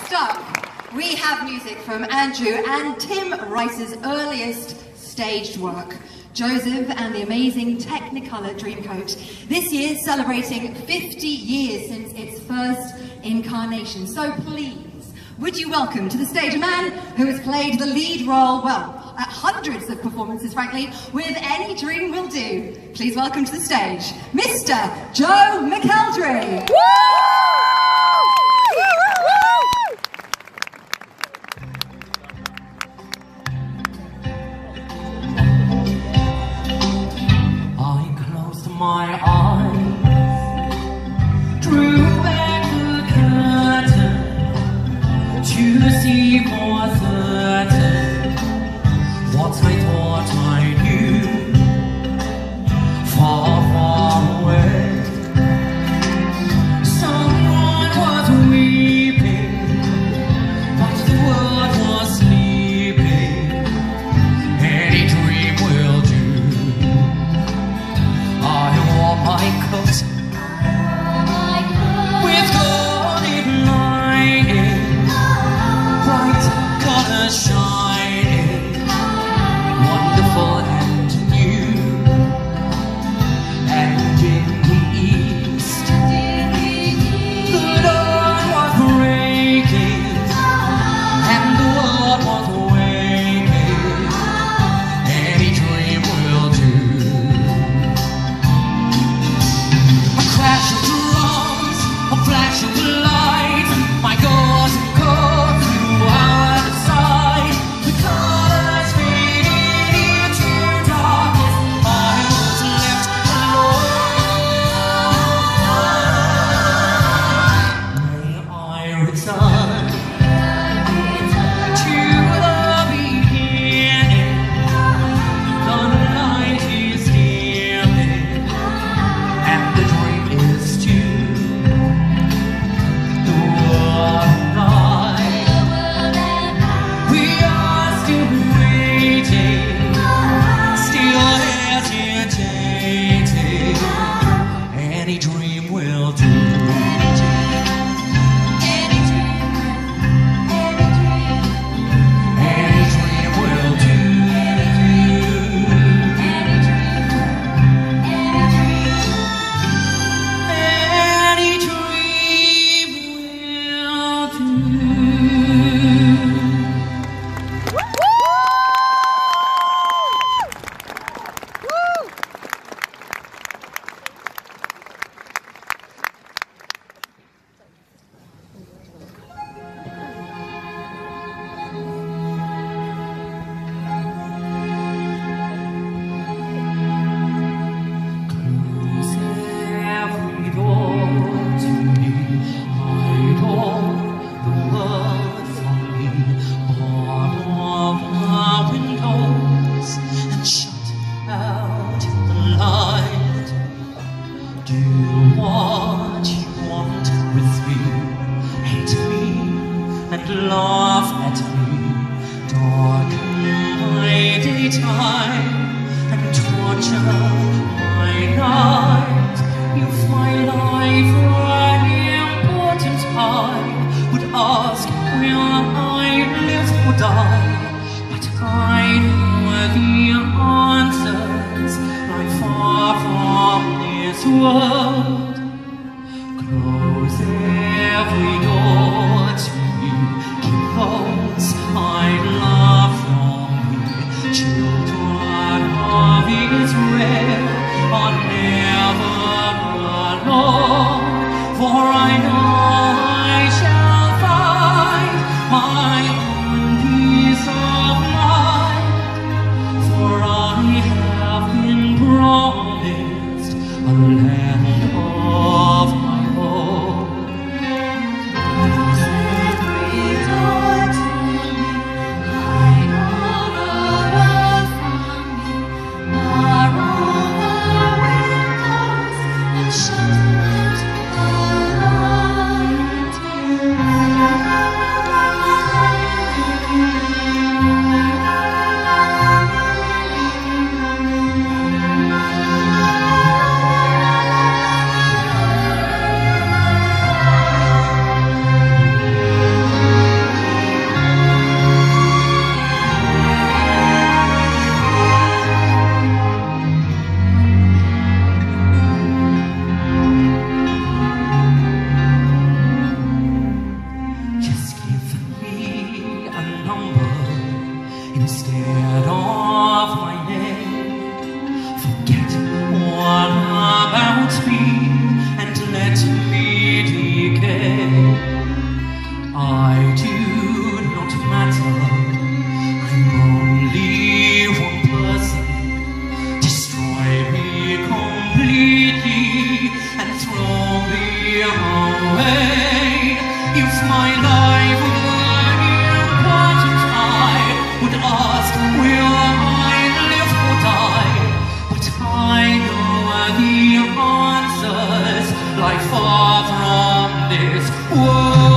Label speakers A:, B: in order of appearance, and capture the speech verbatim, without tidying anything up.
A: Next up, we have music from Andrew and Tim Rice's earliest staged work, Joseph and the Amazing Technicolor Dreamcoat. This year celebrating fifty years since its first incarnation. So please, would you welcome to the stage a man who has played the lead role, well, at hundreds of performances, frankly, with Any Dream Will Do. Please welcome to the stage, Mister Joe McElderry.
B: My eyes drew back the curtain to see for certain what I thought I knew. Far, far away, someone was weeping, but the world was sleeping. Any dream will do. My coat with golden lining, bright colors shining, wonderful and new. And in the east, the dawn was breaking, and the world was waking. Any dream will do. Flash of drums, a flash of light, my goals go throughout the sight. The colors faded into darkness, I was left alone. May I return to the beginning, the night is dimming, and the dream is to the world and I. We are still waiting, still hesitating. Any dream will do. Any dream, any dream, any dream will do. Any dream, any dream. Any dream will do. Close every door to me, hide all the world from me, all of the windows, and shut out the light. Do what you want with me, hate me and laugh at me, darken my daytime and torture my night. If my life were an important I would ask will I live or die, but I know the answers lie far from this world. Close every door to me, keep those I love from me. Children of Israel are never alone, for I know I shall find my own peace of mind. For I have been promised a land of my own. Every door to me, hide all the world from me, bar all the windows and shut out the light.
C: Is my life important? I would ask, will I live or die? But I know the answers lie far from this world.